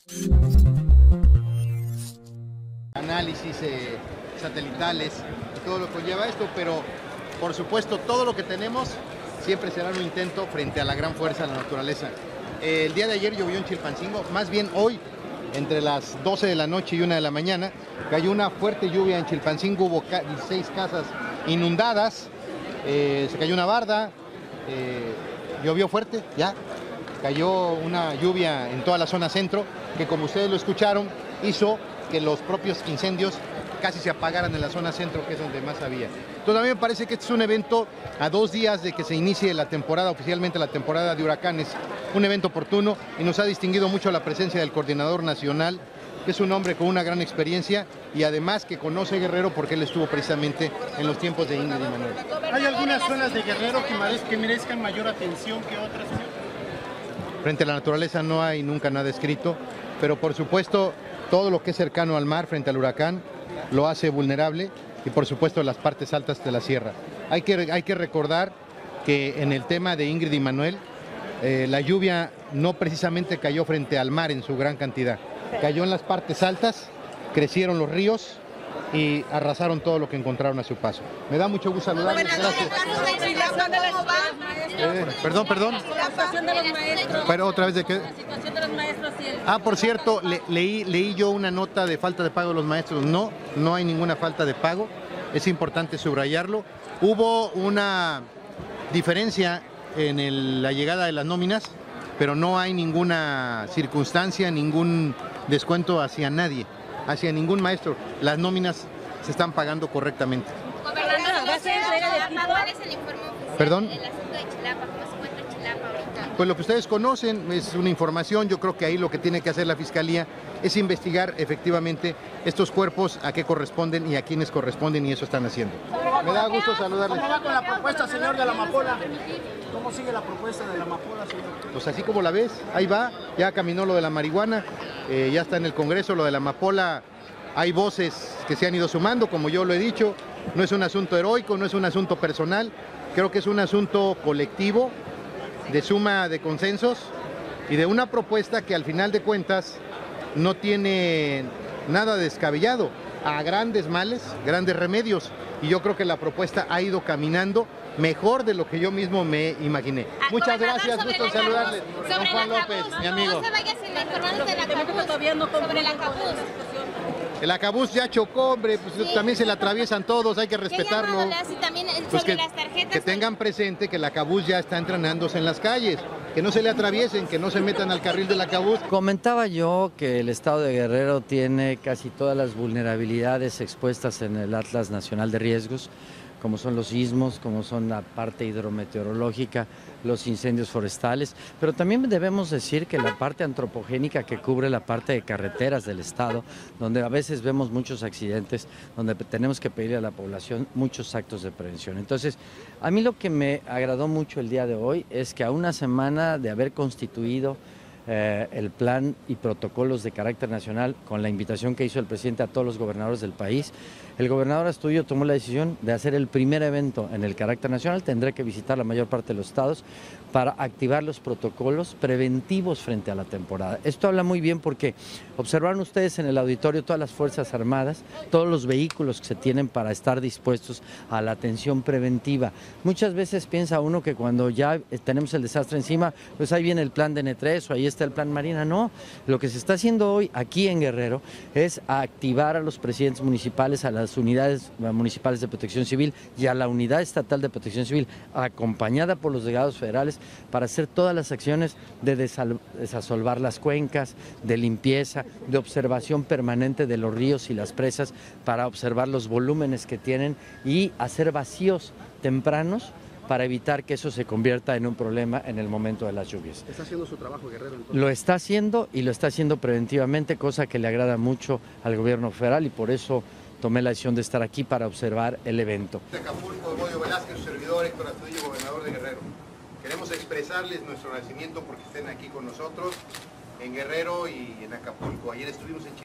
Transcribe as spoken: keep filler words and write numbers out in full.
Análisis eh, satelitales y todo lo que conlleva esto, pero por supuesto todo lo que tenemos siempre será un intento frente a la gran fuerza de la naturaleza. Eh, el día de ayer llovió en Chilpancingo, más bien hoy, entre las doce de la noche y una de la mañana, cayó una fuerte lluvia en Chilpancingo, hubo dieciséis casas inundadas, eh, se cayó una barda, eh, llovió fuerte, ya, cayó una lluvia en toda la zona centro, que como ustedes lo escucharon, hizo que los propios incendios casi se apagaran en la zona centro, que es donde más había. Entonces a mí me parece que este es un evento a dos días de que se inicie la temporada, oficialmente la temporada de huracanes, un evento oportuno, y nos ha distinguido mucho la presencia del coordinador nacional, que es un hombre con una gran experiencia y además que conoce Guerrero porque él estuvo precisamente en los tiempos de Ingrid y Manuel. ¿Hay algunas zonas de Guerrero que merezcan mayor atención que otras, señor? Frente a la naturaleza no hay nunca nada escrito, pero por supuesto todo lo que es cercano al mar frente al huracán lo hace vulnerable, y por supuesto las partes altas de la sierra. Hay que, hay que recordar que en el tema de Ingrid y Manuel, eh, la lluvia no precisamente cayó frente al mar en su gran cantidad, cayó en las partes altas, crecieron los ríos y arrasaron todo lo que encontraron a su paso. Me da mucho gusto saludarles. Gracias. Eh, perdón, perdón. La situación de los maestros. Pero otra vez de qué. La situación de los maestros y el... Ah, por cierto, le, leí, leí yo una nota de falta de pago de los maestros. No, no hay ninguna falta de pago. Es importante subrayarlo. Hubo una diferencia en el, la llegada de las nóminas, pero no hay ninguna circunstancia, ningún descuento hacia nadie, hacia ningún maestro. Las nóminas se están pagando correctamente. ¿Va a ser entrega de equipo? ¿Cuál es el informe oficial? ¿Perdón? El asunto de Chilapa, ¿cómo se encuentra Chilapa ahorita? Pues lo que ustedes conocen es una información. Yo creo que ahí lo que tiene que hacer la Fiscalía es investigar efectivamente estos cuerpos, a qué corresponden y a quiénes corresponden, y eso están haciendo. Me da gusto saludarles. ¿Cómo va con la propuesta, señor, de la amapola? ¿Cómo sigue la propuesta de la amapola, señor? Pues así como la ves, ahí va, ya caminó lo de la marihuana, eh, ya está en el Congreso lo de la amapola. Hay voces que se han ido sumando, como yo lo he dicho, no es un asunto heroico, no es un asunto personal, creo que es un asunto colectivo, de suma de consensos y de una propuesta que al final de cuentas no tiene nada descabellado, a grandes males, grandes remedios, y yo creo que la propuesta ha ido caminando mejor de lo que yo mismo me imaginé. Ah, Muchas gobernador, gracias, sobre gusto en la saludarles. Cabuz, Don sobre Juan la López, Cabuz, mi amigo. No se vaya sin informarnos de la Evidentemente todavía no Cabuz, sobre la concluye con Cabuz. la discusión. El acabús ya chocó, hombre, pues Sí. también se le atraviesan todos, hay que ¿Qué respetarlo. llamado le hace también eh, Pues sobre que, las tarjetas? que tengan presente que el acabús ya está entrenándose en las calles, que no se le atraviesen, que no se metan al carril del acabús. Comentaba yo que el estado de Guerrero tiene casi todas las vulnerabilidades expuestas en el Atlas Nacional de Riesgos, como son los sismos, como son la parte hidrometeorológica, los incendios forestales, pero también debemos decir que la parte antropogénica que cubre la parte de carreteras del estado, donde a veces vemos muchos accidentes, donde tenemos que pedirle a la población muchos actos de prevención. Entonces, a mí lo que me agradó mucho el día de hoy es que a una semana de haber constituido Eh, el plan y protocolos de carácter nacional, con la invitación que hizo el presidente a todos los gobernadores del país, el gobernador Astudillo tomó la decisión de hacer el primer evento en el carácter nacional. Tendré que visitar la mayor parte de los estados para activar los protocolos preventivos frente a la temporada. Esto habla muy bien porque observaron ustedes en el auditorio todas las Fuerzas Armadas, todos los vehículos que se tienen para estar dispuestos a la atención preventiva. Muchas veces piensa uno que cuando ya tenemos el desastre encima, pues ahí viene el plan de N tres o ahí está el plan Marina. No, lo que se está haciendo hoy aquí en Guerrero es activar a los presidentes municipales, a las unidades municipales de protección civil y a la unidad estatal de protección civil, acompañada por los delegados federales, para hacer todas las acciones de desasolvar las cuencas, de limpieza, de observación permanente de los ríos y las presas, para observar los volúmenes que tienen y hacer vacíos tempranos para evitar que eso se convierta en un problema en el momento de las lluvias. ¿Está haciendo su trabajo, Guerrero, entonces? Lo está haciendo y lo está haciendo preventivamente, cosa que le agrada mucho al gobierno federal, y por eso tomé la decisión de estar aquí para observar el evento. De Acapulco, Evodio Velázquez, su servidor Héctor Astudillo, gobernador de Guerrero. Queremos expresarles nuestro agradecimiento porque estén aquí con nosotros en Guerrero y en Acapulco. Ayer estuvimos en Chile.